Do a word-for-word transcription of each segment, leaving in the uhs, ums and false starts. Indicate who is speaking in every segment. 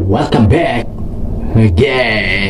Speaker 1: welcome back again.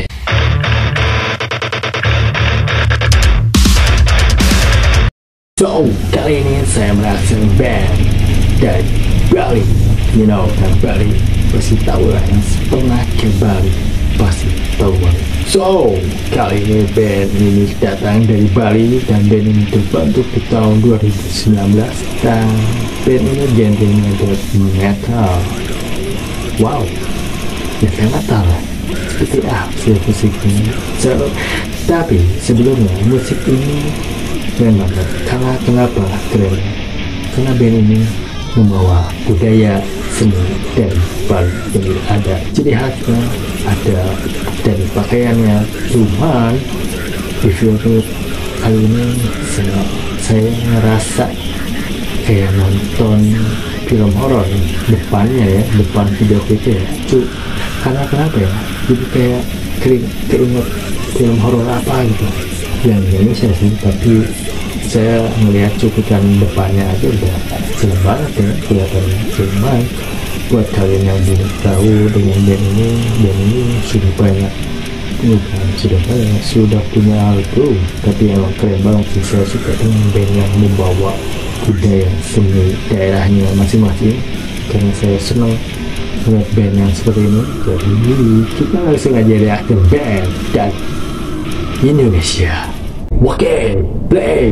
Speaker 1: So, kali ini saya mereaksi band dari Bali. You know, kan Bali pasti tahu lah, yang pernah ke Bali pasti tahu banget. So, kali ini band ini datang dari Bali dan band ini terbentuk di tahun dua ribu sembilan belas dan band ini genrenya death metal. Wow, death metal lah. Seperti apa sih musiknya? So, tapi sebelumnya musik ini memang karena kenapa keren? Karena band ini membawa budaya seni dari Bali. Jadi ada ciri khasnya, ada dari pakaiannya. Cuman di video kali ini saya, saya ngerasa kayak nonton film horor depannya ya, depan video klipnya ya. Cu, karena kenapa ya? Jadi kayak kering, keinget film horor apa gitu yang Indonesia sih, tapi saya melihat cuplikan depannya aja udah serem banget ya kelihatannya. Cuman buat kalian yang belum tahu dengan band ini, band ini sudah banyak bukan sudah banyak sudah punya album, tapi emang keren banget sih. Saya suka dengan band yang membawa budaya seni daerahnya masing-masing, karena saya senang melihat band yang seperti ini. Jadi kita langsung aja lihat ke band dan Indonesia. Oke, play.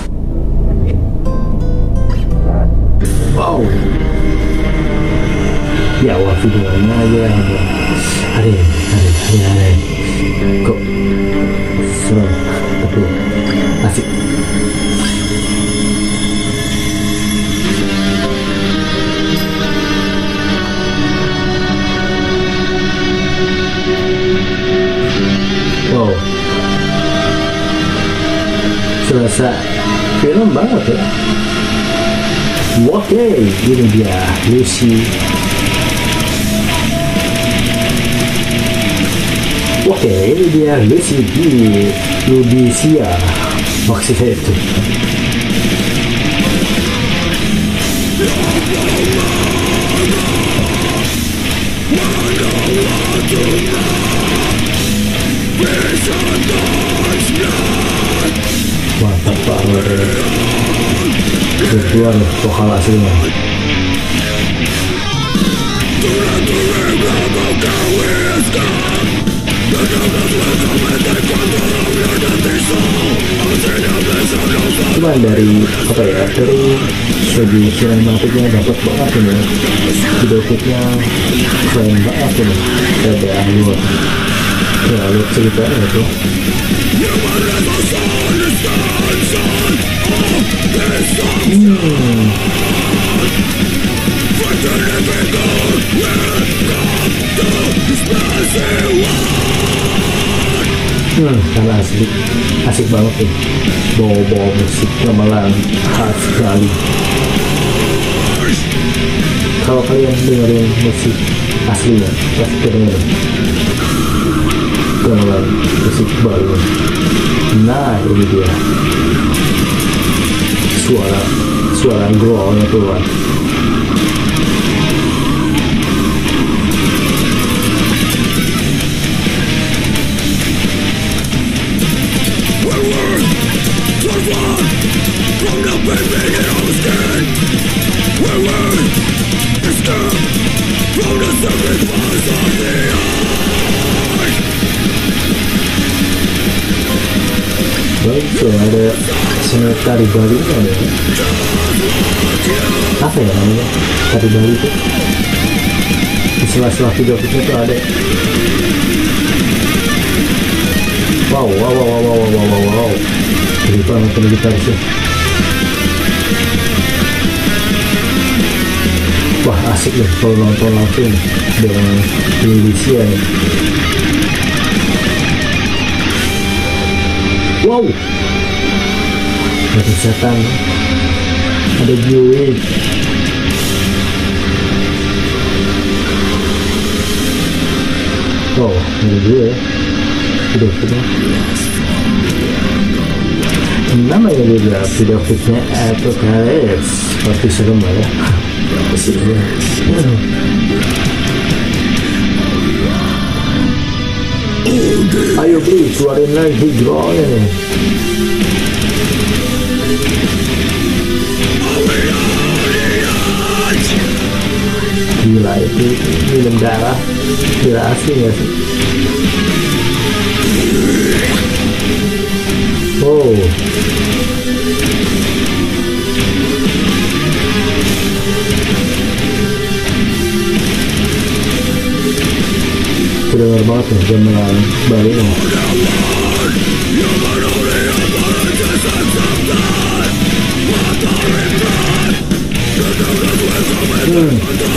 Speaker 1: Wow. Ya, wah videonya aja ada. Hari, hari, hari, hari. Kok serem, tapi asik. Wow. Serasa film banget ya. Oke, ini dia Lucy. Oke, ini dia Lucy di Ludesia. Maksudnya itu. Mantap banget ya. Kebetulan vokal aslinya. Cuma dari apa ya, dari segi sinematiknya dapat banget ini. Video klipnya keren banget ini. Ada luar. Ya, lihat ceritanya itu. Hmm. Hmm, karena asik, asik banget nih. Bawa-bawa musik gamelan khas Bali. Kalau kalian dengerin musik aslinya, pasti dengerin gamelan musik Bali. Nah, ini dia. Suara suara growlnya keluar. Baik, so ada seni tari Bali ada apa ya namanya, tari Bali itu di sela-sela video klipnya tuh ada. Wow, wow, wow, wow, wow, wow, wow, wow. Jadi banget ini gitarisnya. Wah, asik deh kalau nonton langsung dengan Indonesia nih. Wow, ada setan, ada Joey. Oh, ini dia ya. Udah, udah. namanya juga video klipnya Apocalypse, pasti serem lah ya. Pasti ya. Ayo beli, keluarin lagi drawnya nih. Gila itu minum darah, gila asli ya sih. Oh, kedengar banget nih gamelan Bali nih. Hmm.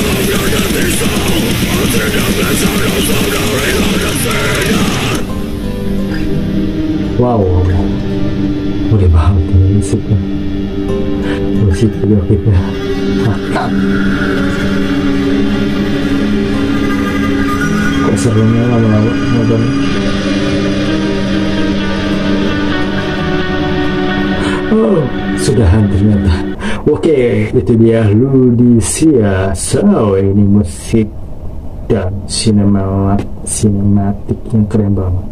Speaker 1: Wow, udah banget ini musiknya, musik video klipnya mantap. Kok serunya lama-lama nonton. Oh, sudahan ternyata. Oke, itu dia Ludisia. So, ini musik dan sinema sinematik yang keren banget.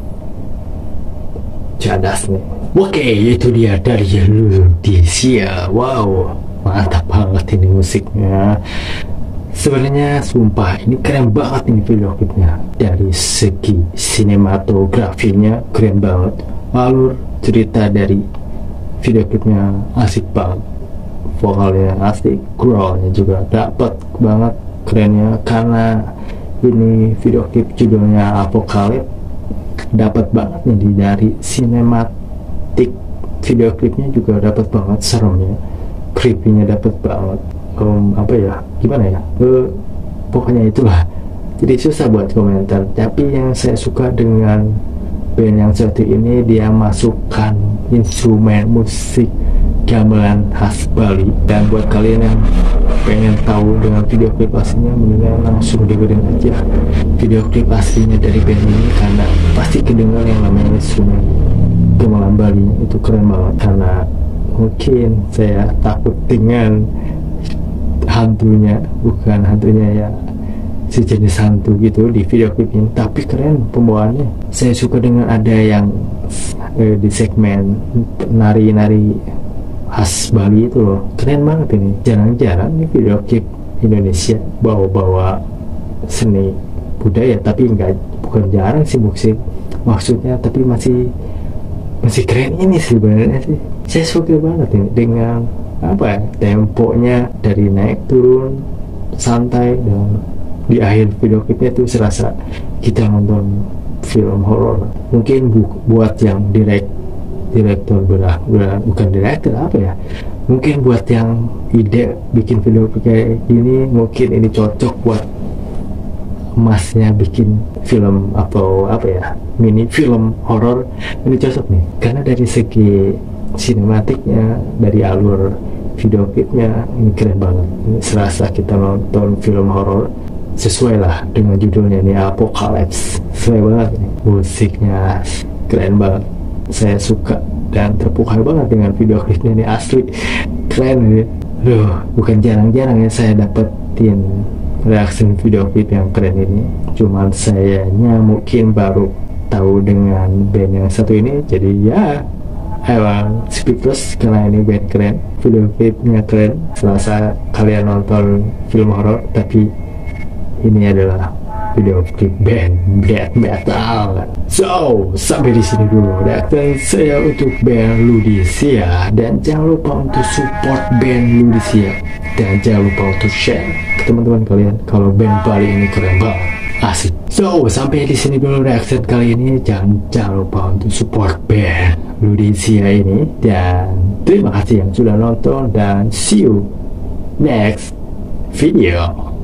Speaker 1: Cadas nih. Oke, itu dia dari Ludisia. Wow, mantap banget ini musiknya. Sebenarnya sumpah ini keren banget ini video klipnya. Dari segi sinematografinya keren banget. Alur cerita dari video klipnya asik banget. Vokalnya asik, growlnya juga dapat banget kerennya. Karena ini video klip judulnya Apocalypse, dapat banget nih dari sinematik video klipnya juga dapat banget seremnya, creepy-nya dapat banget. Um, apa ya, gimana ya, uh, pokoknya itulah. Jadi susah buat komentar. Tapi yang saya suka dengan band yang satu ini, dia masukkan instrumen musik gamelan khas Bali. Dan buat kalian yang pengen tahu dengan video klip aslinya, mendingan langsung dengerin aja video klip aslinya dari band ini, karena pasti kedengar yang namanya instrumen gamelan Bali itu keren banget. Karena mungkin saya takut dengan hantunya, bukan hantunya ya, sejenis hantu gitu di video klip ini, tapi keren pembawaannya. Saya suka dengan ada yang eh, di segmen nari-nari khas Bali itu loh, keren banget ini. Jarang-jarang nih video klip Indonesia bawa-bawa seni budaya, tapi enggak, bukan jarang sih musik maksudnya, tapi masih masih keren ini sih sebenarnya sih. Saya suka banget ini dengan apa ya, temponya dari naik turun santai, dan di akhir video klipnya itu serasa kita nonton film horor. Mungkin bu buat yang direct direktur belah, belah bukan direktur apa ya, mungkin buat yang ide bikin video kayak gini, mungkin ini cocok buat masnya bikin film atau apa ya, mini film horor. Ini cocok nih karena dari segi sinematiknya, dari alur video klipnya ini keren banget. Ini serasa kita nonton film horor, sesuai lah dengan judulnya ini, Apocalypse. Sesuai banget nih, musiknya keren banget, saya suka dan terpukau banget dengan video klipnya ini, asli keren nih. Loh, bukan jarang-jarang ya saya dapetin reaksi video klip yang keren ini. Cuman sayanya mungkin baru tahu dengan band yang satu ini, jadi ya emang speechless karena ini band keren, video klipnya keren. Selasa kalian nonton film horor, tapi ini adalah video klip band black metal. So, sampai di sini dulu reaksi saya untuk band Ludisia, dan jangan lupa untuk support band Ludisia, dan jangan lupa untuk share ke teman-teman kalian kalau band Bali ini keren banget, asik. So, sampai di sini dulu reaksi kali ini. Jangan jangan lupa untuk support band Ludisia ini, dan terima kasih yang sudah nonton, dan see you next video.